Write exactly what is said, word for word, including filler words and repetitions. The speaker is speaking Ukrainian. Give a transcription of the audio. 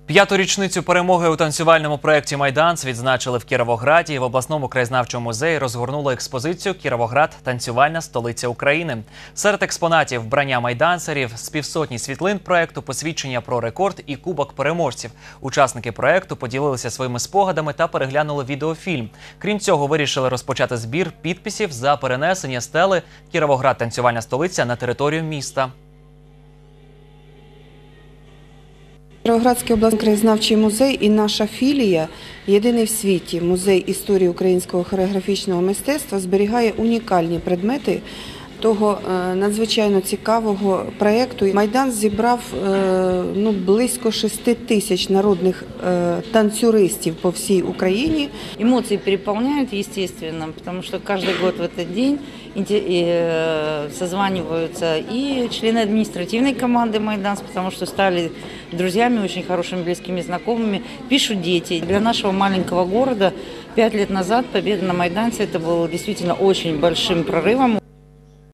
П'яту річницю перемоги у танцювальному проєкті «Майданс» відзначили в Кіровограді. В обласному краєзнавчому музеї розгорнули експозицію «Кіровоград – танцювальна столиця України». Серед експонатів – вбрання майдансерів, з півсотні світлин проєкту, посвідчення про рекорд і кубок переможців. Учасники проєкту поділилися своїми спогадами та переглянули відеофільм. Крім цього, вирішили розпочати збір підписів за перенесення стели «Кіровоград – танцювальна столиця» на територію міста. Кіровоградський обласний краєзнавчий музей і наша філія, єдиний в світі музей історії українського хореографічного мистецтва, зберігає унікальні предмети того надзвичайно цікавого проєкту. «Майданс» зібрав ну, близько шести тисяч народних танцюристів по всій Україні. Эмоции переполняют, естественно, потому что каждый год в этот день созваниваются и члены административной команды «Майданс», потому что стали друзьями, очень хорошими, близкими, знакомыми, пишут дети. Для нашего маленького города пять лет назад победа на «Майдансе» это было действительно очень большим прорывом.